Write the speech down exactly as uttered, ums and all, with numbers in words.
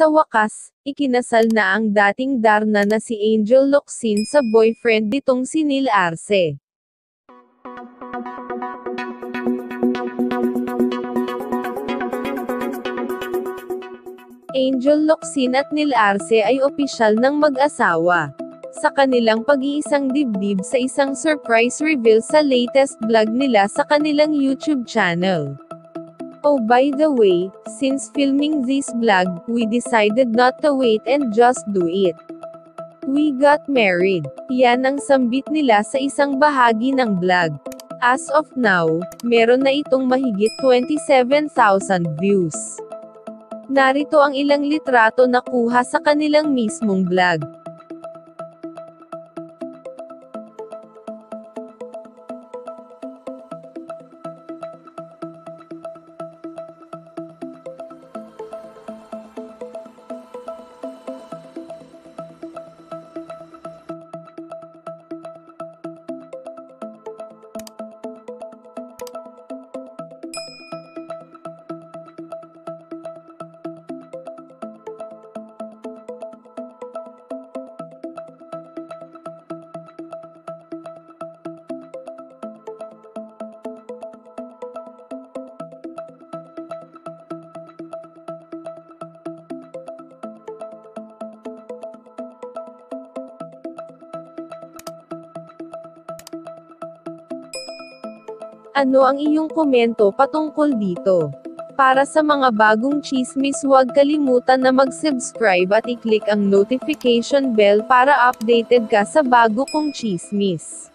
Sa wakas, ikinasal na ang dating Darna na si Angel Locsin sa boyfriend nitong si Neil Arce. Angel Locsin at Neil Arce ay opisyal ng mag-asawa. Sa kanilang pag-iisang dibdib sa isang surprise reveal sa latest vlog nila sa kanilang YouTube channel. Oh by the way, since filming this vlog, we decided not to wait and just do it. We got married. Yan ang sambit nila sa isang bahagi ng vlog. As of now, meron na itong mahigit twenty-seven thousand views. Narito ang ilang litrato na kuha sa kanilang mismong vlog. Ano ang iyong komento patungkol dito? Para sa mga bagong chismis, huwag kalimutan na mag-subscribe at i-click ang notification bell para updated ka sa bago kong chismis.